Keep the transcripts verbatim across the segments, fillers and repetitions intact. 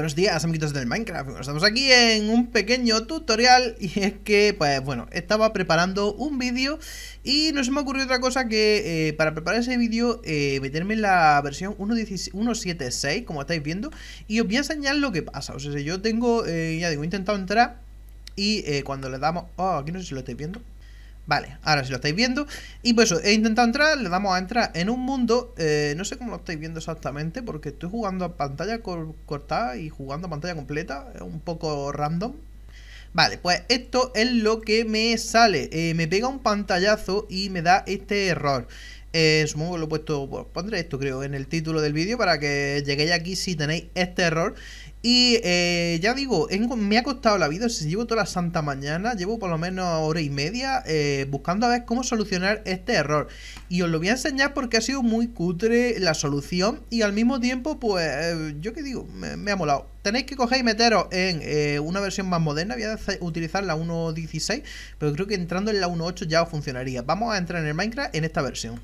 buenos días, amiguitos del Minecraft. Estamos aquí en un pequeño tutorial. Y es que, pues bueno, estaba preparando un vídeo y no se me ocurrió otra cosa que eh, para preparar ese vídeo eh, meterme en la versión uno punto siete seis, como estáis viendo. Y os voy a enseñar lo que pasa. O sea, si yo tengo, eh, ya digo, he intentado entrar y eh, cuando le damos... Oh, aquí no sé si lo estáis viendo. Vale, ahora sí lo estáis viendo. Y pues eso, he intentado entrar, le damos a entrar en un mundo, eh, no sé cómo lo estáis viendo exactamente, porque estoy jugando a pantalla cor cortada y jugando a pantalla completa, es un poco random. Vale, pues esto es lo que me sale, eh, me pega un pantallazo y me da este error. Eh, supongo que lo he puesto, pues pondré esto creo en el título del vídeo para que lleguéis aquí si tenéis este error. Y eh, ya digo, me ha costado la vida, si llevo toda la santa mañana, llevo por lo menos hora y media eh, buscando a ver cómo solucionar este error. Y os lo voy a enseñar porque ha sido muy cutre la solución y al mismo tiempo, pues, eh, yo qué digo, me, me ha molado. Tenéis que coger y meteros en eh, una versión más moderna, voy a utilizar la uno punto dieciséis, pero creo que entrando en la uno punto ocho ya os funcionaría. Vamos a entrar en el Minecraft en esta versión.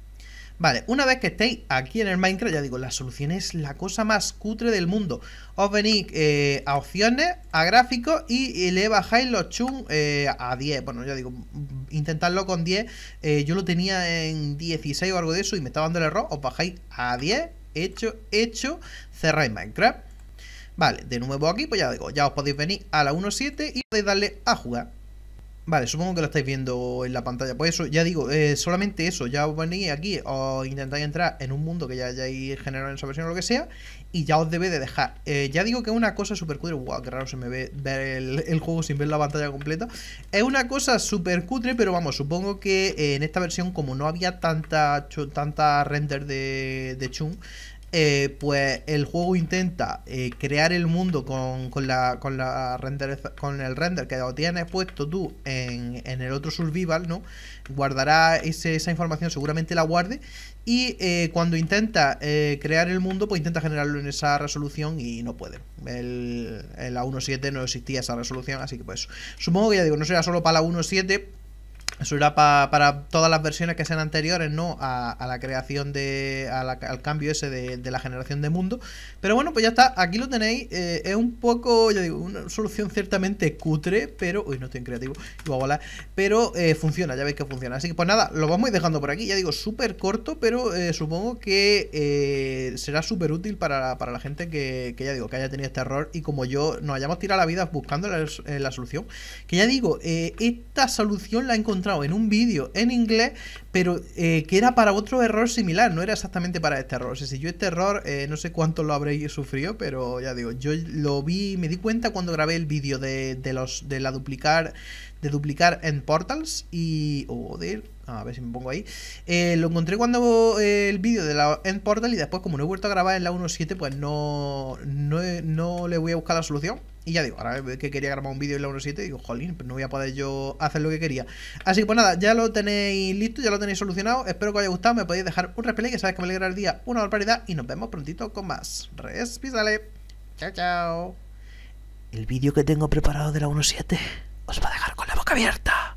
Vale, una vez que estéis aquí en el Minecraft, ya digo, la solución es la cosa más cutre del mundo. Os venís eh, a opciones, a gráficos y, y le bajáis los chun eh, a diez. Bueno, ya digo, intentadlo con diez. Eh, yo lo tenía en dieciséis o algo de eso y me estaba dando el error. Os bajáis a diez, hecho, hecho, cerráis Minecraft. Vale, de nuevo aquí, pues ya digo, ya os podéis venir a la uno punto siete y podéis darle a jugar. Vale, supongo que lo estáis viendo en la pantalla. Pues eso, ya digo, eh, solamente eso. Ya os venís aquí o intentáis entrar en un mundo que ya hayáis generado en esa versión o lo que sea, y ya os debe de dejar. Eh, ya digo que es una cosa súper cutre. Wow, qué raro se me ve ver el, el juego sin ver la pantalla completa. Es una cosa súper cutre, pero vamos, supongo que eh, en esta versión, como no había tanta, tanta render de, de chun, Eh, pues el juego intenta eh, crear el mundo con, con, la, con, la render, con el render que lo tienes puesto tú en, en el otro survival, ¿no? Guardará ese, esa información, seguramente la guarde. Y eh, cuando intenta eh, crear el mundo, pues intenta generarlo en esa resolución y no puede. El, en la uno punto siete no existía esa resolución, así que pues supongo que ya digo, no será solo para la uno punto siete. Eso era pa, para todas las versiones que sean anteriores, ¿no? A, a la creación de... A la, al cambio ese de, de la generación de mundo. Pero bueno, pues ya está. Aquí lo tenéis. Eh, es un poco, ya digo, una solución ciertamente cutre, pero... Uy, no estoy en creativo. Iba a volar. Pero eh, funciona, ya veis que funciona. Así que pues nada, lo vamos a ir dejando por aquí. Ya digo, súper corto, pero eh, supongo que eh, será súper útil para, para la gente que, que, ya digo, que haya tenido este error. Y como yo, nos hayamos tirado la vida buscando la, la solución. Que ya digo, eh, esta solución la he encontrado en un vídeo en inglés, pero eh, que era para otro error similar, no era exactamente para este error. O sea, si yo este error, eh, no sé cuánto lo habréis sufrido, pero ya digo, yo lo vi, me di cuenta cuando grabé el vídeo de, de los de la duplicar, de duplicar en portals y... Joder, a ver si me pongo ahí. Eh, lo encontré cuando eh, el vídeo de la end portal y después como no he vuelto a grabar en la uno punto siete, pues no, no, no le voy a buscar la solución. Y ya digo, ahora que quería grabar un vídeo en la uno punto siete, digo, jolín, pues no voy a poder yo hacer lo que quería. Así que pues nada, ya lo tenéis listo, ya lo tenéis solucionado. Espero que os haya gustado, me podéis dejar un replay, que sabéis que me alegra el día, una barbaridad. Y nos vemos prontito con más. Respísale. Chao, chao. El vídeo que tengo preparado de la uno punto siete os va a dejar con la boca abierta.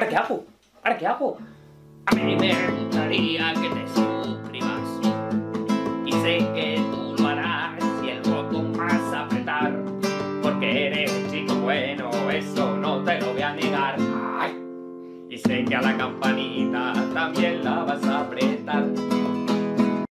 qué hago? ¿Ahora qué hago? A mí me gustaría que te suscribas. Y sé que tú lo harás y el botón vas a apretar. Porque eres un chico bueno, eso no te lo voy a negar. ¡Ay! Y sé que a la campanita también la vas a apretar.